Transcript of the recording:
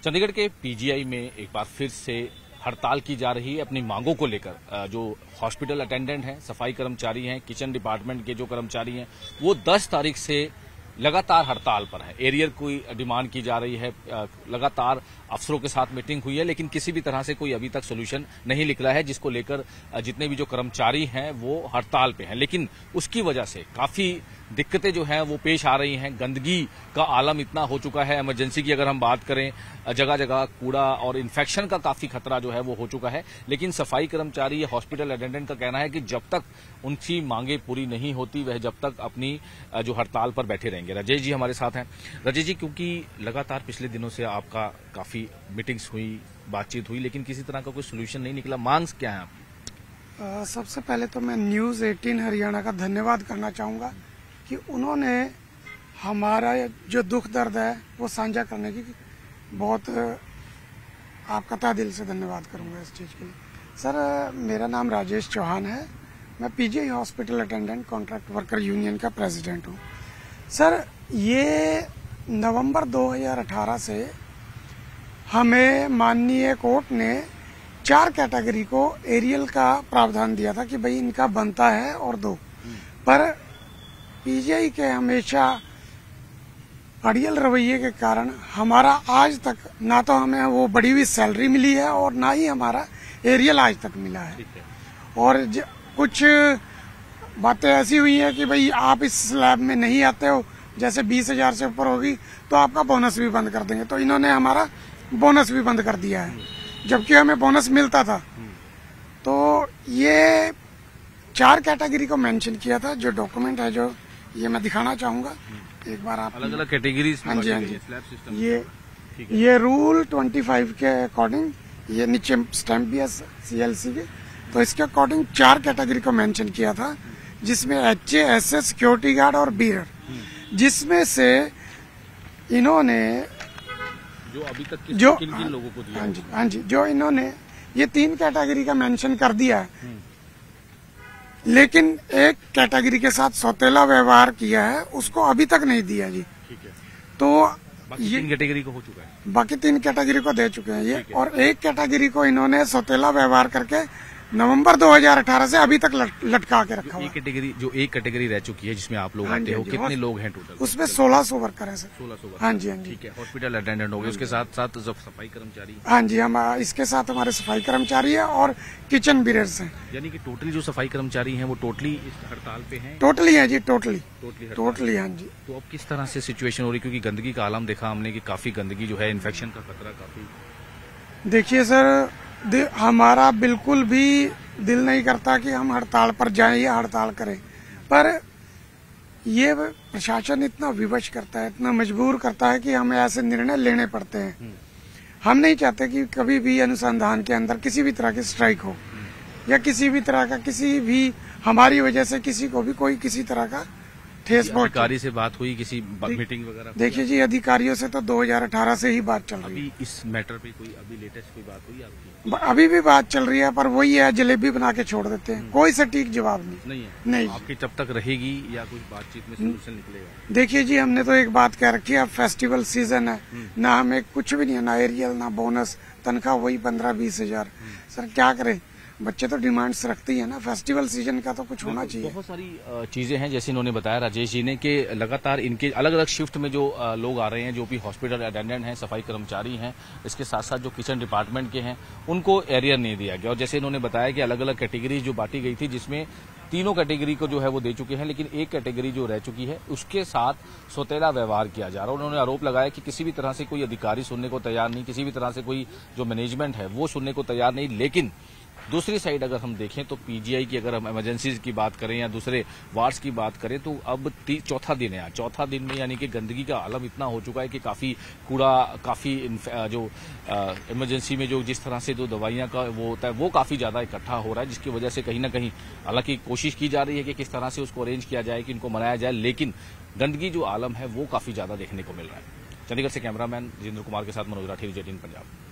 चंडीगढ़ के पीजीआई में एक बार फिर से हड़ताल की जा रही है अपनी मांगों को लेकर। जो हॉस्पिटल अटेंडेंट हैं, सफाई कर्मचारी हैं, किचन डिपार्टमेंट के जो कर्मचारी हैं, वो 10 तारीख से लगातार हड़ताल पर है। एरियर की डिमांड की जा रही है, लगातार अफसरों के साथ मीटिंग हुई है, लेकिन किसी भी तरह से कोई अभी तक सोल्यूशन नहीं निकला है, जिसको लेकर जितने भी जो कर्मचारी हैं वो हड़ताल पे हैं। लेकिन उसकी वजह से काफी दिक्कतें जो हैं वो पेश आ रही हैं। गंदगी का आलम इतना हो चुका है, इमरजेंसी की अगर हम बात करें, जगह जगह कूड़ा और इन्फेक्शन का काफी खतरा जो है वो हो चुका है। लेकिन सफाई कर्मचारी या हॉस्पिटल अटेंडेंट का कहना है कि जब तक उनकी मांगे पूरी नहीं होती वह जब तक अपनी जो हड़ताल पर बैठे रहेंगे। राजेश जी हमारे साथ हैं। राजेश जी, क्योंकि लगातार पिछले दिनों से आपका काफी मीटिंग्स हुई, बातचीत हुई, लेकिन किसी तरह का कोई सोल्यूशन नहीं निकला, मांग क्या है आपकी? सबसे पहले तो मैं न्यूज 18 हरियाणा का धन्यवाद करना चाहूंगा कि उन्होंने हमारा जो दुख दर्द है वो साझा करने की बहुत आपका तहे दिल से धन्यवाद करूंगा इस चीज के लिए। सर, मेरा नाम राजेश चौहान है। मैं PGI hospital attendant contract worker union का प्रेसिडेंट हूं। सर, ये नवंबर 2018 से हमें माननीय कोर्ट ने 4 कैटेगरी को एरियल का प्रावधान दिया था कि भाई इनका बनता है और दो, पर पीजीआई के हमेशा अड़ियल रवैये के कारण हमारा आज तक ना तो हमें वो बढ़ी हुई सैलरी मिली है और ना ही हमारा एरियल आज तक मिला है। और कुछ बातें ऐसी हुई है कि भाई आप इस स्लैब में नहीं आते हो, जैसे 20,000 से ऊपर होगी तो आपका बोनस भी बंद कर देंगे। तो इन्होंने हमारा बोनस भी बंद कर दिया है, जबकि हमें बोनस मिलता था। तो ये 4 कैटेगरी को मेंशन किया था। जो डॉक्यूमेंट है जो ये मैं दिखाना चाहूंगा, एक बार आप अलग अलग कैटेगरीज। हाँ जी, हाँ जी। ये रूल 25 के अकॉर्डिंग, ये नीचे स्टैम्प भी है CLC के, तो इसके अकॉर्डिंग 4 कैटेगरी को मेंशन किया था, जिसमें HA, SA, सिक्योरिटी गार्ड और बीरर, जिसमें से इन्होंने जो अभी तक किन लोगों को दिया। हाँ जी, जो इन्होंने ये 3 कैटेगरी का मेंशन कर दिया है, लेकिन एक कैटेगरी के साथ सौतेला व्यवहार किया है, उसको अभी तक नहीं दिया जी। ठीक है। तो बाकी 3 कैटेगरी को हो चुका है। बाकी 3 कैटेगरी को दे चुके हैं ये, और एक कैटेगरी को इन्होंने सौतेला व्यवहार करके नवंबर 2018 से अभी तक लटका के रखा हुआ है। जो एक कैटेगरी रह चुकी है जिसमें आप लोग आते हो, कितने लोग हैं टोटल? उसमें 1600 वर्कर है सर। 1600। हाँ जी, हाँ जी। ठीक है। हॉस्पिटल अटेंडेंट हो गए, उसके साथ साथ सफाई कर्मचारी। हाँ जी, हम इसके साथ हमारे सफाई कर्मचारी है और किचन बीरर्स हैं। यानी कि टोटली जो सफाई कर्मचारी हैं वो टोटली इस हड़ताल पे हैं? टोटली है जी, टोटली। हाँ जी। तो अब किस तरह से सिचुएशन हो रही, क्योंकि गंदगी का आलम देखा हमने कि काफी गंदगी जो है, इन्फेक्शन का खतरा काफी। देखिए सर, हमारा बिल्कुल भी दिल नहीं करता कि हम हड़ताल पर जाएं या हड़ताल करें, पर ये प्रशासन इतना विवश करता है, इतना मजबूर करता है कि हमें ऐसे निर्णय लेने पड़ते हैं। हम नहीं चाहते कि कभी भी अनुसंधान के अंदर किसी भी तरह की स्ट्राइक हो, या किसी भी तरह का, किसी भी हमारी वजह से किसी को भी कोई किसी तरह का ठेस पहुंचे। अधिकारी से बात हुई, किसी मीटिंग वगैरह? देखिए जी, अधिकारियों से तो 2018 से ही बात चल रही है। अभी इस मैटर पे कोई अभी लेटेस्ट कोई बात हुई आपकी? अभी भी बात चल रही है, पर वही है, जलेबी बना के छोड़ देते हैं, कोई सटीक जवाब नहीं है। नहीं। आपकी जब तक रहेगी या कुछ बातचीत में सोल्यूशन निकलेगा? देखिए जी, हमने तो एक बात कह रखी है, अब फेस्टिवल सीजन है, ना हमें कुछ भी नहीं है, ना एरियल ना बोनस, तनख्वाह वही 15-20 हजार। सर क्या करें, बच्चे तो डिमांड्स रखते ही है ना, फेस्टिवल सीजन का तो कुछ होना चाहिए। बहुत सारी चीजें हैं, जैसे इन्होंने बताया राजेश जी ने कि लगातार इनके अलग अलग शिफ्ट में जो लोग आ रहे हैं, जो भी हॉस्पिटल अटेंडेंट हैं, सफाई कर्मचारी हैं, इसके साथ साथ जो किचन डिपार्टमेंट के हैं, उनको एरियर नहीं दिया गया। और जैसे इन्होंने बताया कि अलग अलग कैटेगरी जो बांटी गई थी, जिसमें तीनों कैटेगरी को जो है वो दे चुके हैं, लेकिन एक कैटेगरी जो रह चुकी है उसके साथ सौतेला व्यवहार किया जा रहा है। उन्होंने आरोप लगाया कि किसी भी तरह से कोई अधिकारी सुनने को तैयार नहीं, किसी भी तरह से कोई जो मैनेजमेंट है वो सुनने को तैयार नहीं। लेकिन दूसरी साइड अगर हम देखें तो पीजीआई की अगर हम इमरजेंसीज की बात करें या दूसरे वार्ड्स की बात करें, तो अब 4था दिन है। 4था दिन में यानी कि गंदगी का आलम इतना हो चुका है कि काफी कूड़ा, काफी जो इमरजेंसी में जो जिस तरह से जो दवाइयां का वो होता है वो काफी ज्यादा इकट्ठा हो रहा है, जिसकी वजह से कहीं ना कहीं हालांकि कोशिश की जा रही है कि किस तरह से उसको अरेंज किया जाए, कि इनको मनाया जाए, लेकिन गंदगी जो आलम है वो काफी ज्यादा देखने को मिल रहा है। चंडीगढ़ से कैमरामैन जितेंद्र कुमार के साथ मनोज राठी, 18 पंजाब।